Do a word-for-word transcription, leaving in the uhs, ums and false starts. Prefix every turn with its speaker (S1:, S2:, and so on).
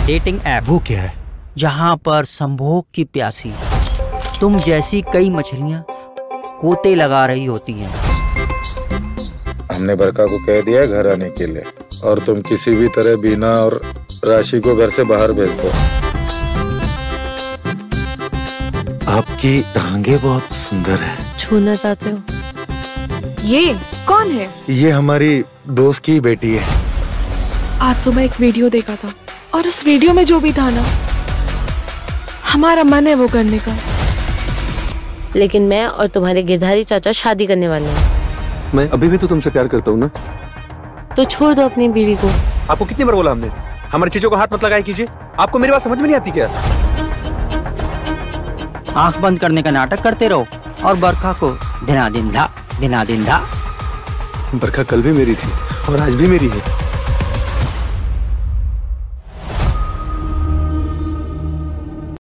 S1: Dating app.
S2: वो क्या है?
S1: जहाँ पर संभोग की प्यासी तुम जैसी कई मछलियाँ कोते लगा रही होती हैं।
S3: हमने बरका को कह दिया है घर आने के लिए, और तुम किसी भी तरह बीना और राशि को घर से बाहर भेज दो।
S2: आपकी टांगे बहुत सुंदर है।
S4: छूना चाहते हो?
S5: ये कौन है?
S2: ये हमारी दोस्त की बेटी है।
S5: आज सुबह एक वीडियो देखा था और उस वीडियो में जो भी था ना, हमारा मन है वो करने का।
S4: लेकिन मैं और तुम्हारे गिरधारी चाचा शादी करने वाले हैं।
S6: मैं अभी भी तो तुमसे प्यार करता हूँ ना।
S4: तो छोड़ दो अपनी बीवी को।
S6: आपको कितनी बार बोला हमने, हमारी चीजों को हाथ मत लगाया कीजिए। आपको मेरी बात समझ में नहीं आती क्या?
S1: आंख बंद करने का नाटक करते रहो और बरखा को दिना दिन धा दिना दिन धा।
S6: बरखा कल भी मेरी थी और आज भी मेरी है।